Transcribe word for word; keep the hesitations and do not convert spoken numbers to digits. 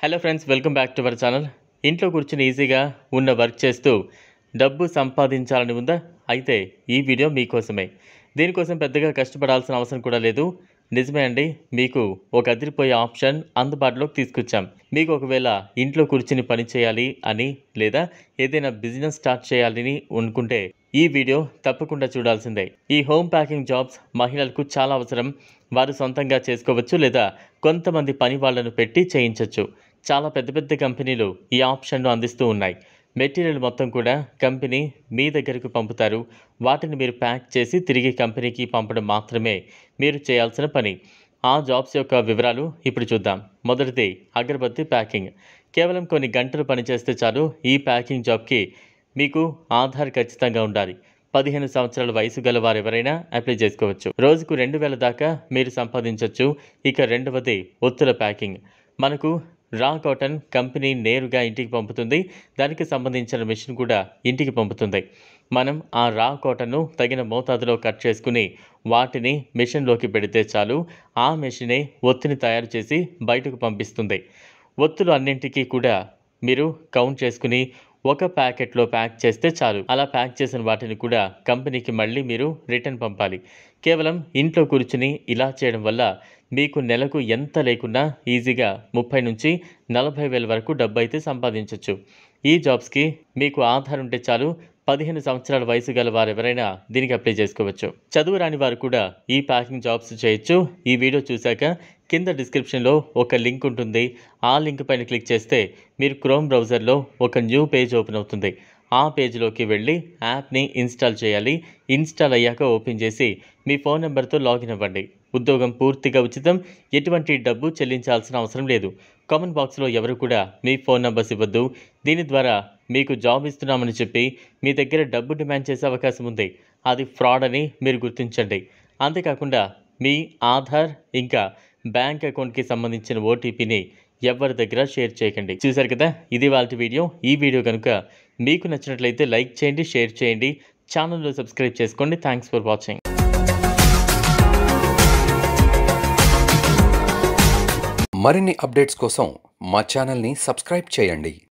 Hello friends, welcome back to our channel. ఇంట్లో కూర్చుని ఈజీగా ఉన్న వర్క్ చేస్తూ డబ్బు సంపాదించాలని ఉందా? అయితే ఈ వీడియో మీకోసమే. దీనికోసం పెద్దగా కష్టపడాల్సిన అవసరం కూడా లేదు. నిజమే అండి, మీకు ఒక అదిరిపోయే ఆప్షన్ అందుబాటులోకి తీసుకొచ్చాం. మీకు ఒకవేళ ఇంట్లో కూర్చుని పని చేయాలి అని, లేదా ఏదైనా బిజినెస్ స్టార్ట్ చేయాలని అనుకుంటే ఈ వీడియో తప్పకుండా చూడాల్సిందే. ఈ హోమ్ ప్యాకింగ్ జాబ్స్ మహిళలకు చాలా అవసరం. వారు సొంతంగా చేసుకోవచ్చు, లేదా కొంతమంది పని వాళ్లను పెట్టి చేయించవచ్చు. చాలా పెద్ద పెద్ద కంపెనీలు ఈ ఆప్షన్ను అందిస్తూ ఉన్నాయి. మెటీరియల్ మొత్తం కూడా కంపెనీ మీ దగ్గరకు పంపుతారు. వాటిని మీరు ప్యాక్ చేసి తిరిగి కంపెనీకి పంపడం మాత్రమే మీరు చేయాల్సిన పని. ఆ జాబ్స్ యొక్క వివరాలు ఇప్పుడు చూద్దాం. మొదటిది అగరబత్తి ప్యాకింగ్. కేవలం కొన్ని గంటలు పనిచేస్తే చాలు. ఈ ప్యాకింగ్ జాబ్కి మీకు ఆధార్ ఖచ్చితంగా ఉండాలి. పదిహేను సంవత్సరాల వయసు గల వారు ఎవరైనా అప్లై చేసుకోవచ్చు. రోజుకు రెండు వేల దాకా మీరు సంపాదించవచ్చు. ఇక రెండవది ఒత్తుల ప్యాకింగ్. మనకు రా కాటన్ కంపెనీ నేరుగా ఇంటికి పంపుతుంది. దానికి సంబంధించిన మిషన్ కూడా ఇంటికి పంపుతుంది. మనం ఆ రా కాటన్ను తగిన మోతాదులో కట్ చేసుకుని వాటిని మిషన్లోకి పెడితే చాలు. ఆ మిషనే ఒత్తిని తయారు చేసి బయటకు పంపిస్తుంది. ఒత్తులు అన్నింటికీ కూడా మీరు కౌంట్ చేసుకుని ఒక ప్యాకెట్లో ప్యాక్ చేస్తే చాలు. అలా ప్యాక్ చేసిన వాటిని కూడా కంపెనీకి మళ్ళీ మీరు రిటర్న్ పంపాలి. కేవలం ఇంట్లో కూర్చుని ఇలా చేయడం వల్ల మీకు నెలకు ఎంత లేకున్నా ఈజీగా ముప్పై నుంచి నలభై వేల వరకు డబ్బు అయితే సంపాదించవచ్చు. ఈ జాబ్స్కి మీకు ఆధార్ ఉంటే చాలు. పదిహేను సంవత్సరాల వయసు గల వారు ఎవరైనా దీనికి అప్లై చేసుకోవచ్చు. చదువు రాని వారు కూడా ఈ ప్యాకింగ్ జాబ్స్ చేయొచ్చు. ఈ వీడియో చూశాక కింద డిస్క్రిప్షన్లో ఒక లింక్ ఉంటుంది. ఆ లింక్ పైన క్లిక్ చేస్తే మీరు క్రోమ్ బ్రౌజర్లో ఒక న్యూ పేజ్ ఓపెన్ అవుతుంది. ఆ పేజ్లోకి వెళ్ళి యాప్ని ఇన్స్టాల్ చేయాలి. ఇన్స్టాల్ అయ్యాక ఓపెన్ చేసి మీ ఫోన్ నెంబర్తో లాగిన్ అవ్వండి. ఉద్యోగం పూర్తిగా ఉచితం. ఎటువంటి డబ్బు చెల్లించాల్సిన అవసరం లేదు. కామెంట్ బాక్స్లో ఎవరు కూడా మీ ఫోన్ నెంబర్స్ ఇవ్వద్దు. దీని ద్వారా మీకు జాబ్ ఇస్తున్నామని చెప్పి మీ దగ్గర డబ్బు డిమాండ్ చేసే అవకాశం ఉంది. అది ఫ్రాడ్ అని మీరు గుర్తించండి. అంతేకాకుండా మీ ఆధార్ ఇంకా బ్యాంక్ అకౌంట్కి సంబంధించిన ఓటీపీని ఎవరి దగ్గర షేర్ చేయకండి. చూశారు కదా, ఇది వాళ్ళ వీడియో. ఈ వీడియో కనుక మీకు నచ్చినట్లయితే లైక్ చేయండి, షేర్ చేయండి, ఛానల్లో సబ్స్క్రైబ్ చేసుకోండి. Thanks for watching. మరిన్ని అప్డేట్స్ కోసం మా ఛానల్ని సబ్స్క్రైబ్ చేయండి.